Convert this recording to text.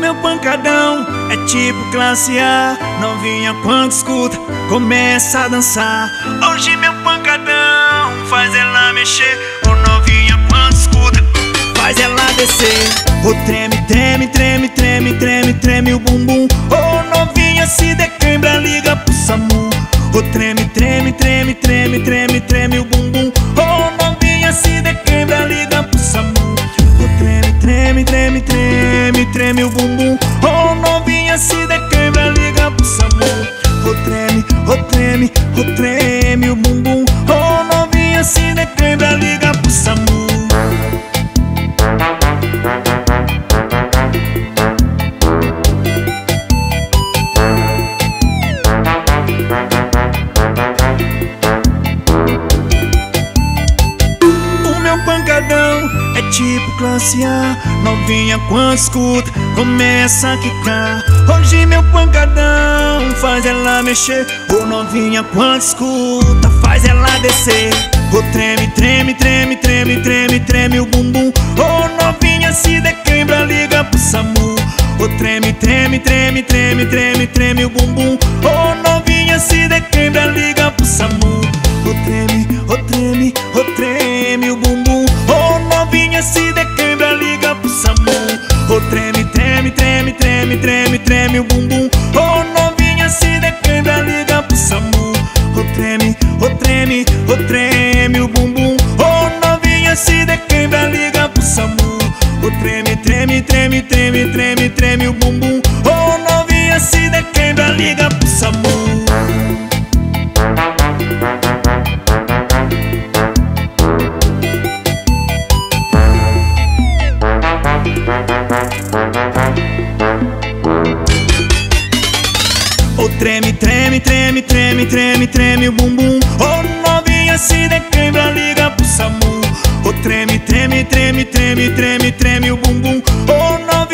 meu pancadão é tipo classe A. Novinha quando escuta, começa a dançar. Hoje meu pancadão faz ela mexer. Ô novinha quando escuta, faz ela descer. Ô treme, treme, treme, treme, treme, treme o bumbum. Ô novinha se dequebra, liga pro SAMU. Ô treme, treme, treme, treme, treme, treme o bumbum. Ô novinha se dequebra, liga pro SAMU. Ô treme, treme, treme, treme, treme o bumbum. Ô novinha se dequebra, liga pro SAMU. Ô treme, ô treme, ô treme o bumbum. Ô novinha se dequebra, liga pro SAMU. Pancadão é tipo classe A. Novinha quando escuta, começa a quicar. Hoje meu pancadão faz ela mexer. Ô novinha quando escuta, faz ela descer. Ô treme, treme, treme, treme, treme, treme o bumbum. Ô novinha se dequebra, liga pro SAMU. Ô treme, treme, treme, treme, treme, treme o bumbum. Ô novinha se dequebra, liga pro SAMU. Ô treme, ô treme, ô treme o bumbum. Ô novinha se dequebra, liga pro SAMU. Ô treme, treme, treme, treme, treme, treme o bumbum. Ô novinha se dequebra, liga pro SAMU. Ô treme, ô treme, ô treme o bumbum. Ô novinha se dequebra, liga pro SAMU. Ô treme, treme, treme, treme, treme, treme o bumbum. Ô novinha se dequebra, liga pro SAMU. Ô treme, treme, treme, treme, treme, treme o bumbum. Ô novinha se dequebra, liga pro SAMU. Ô treme, treme, treme, treme, treme, treme o bumbum. Ô novinha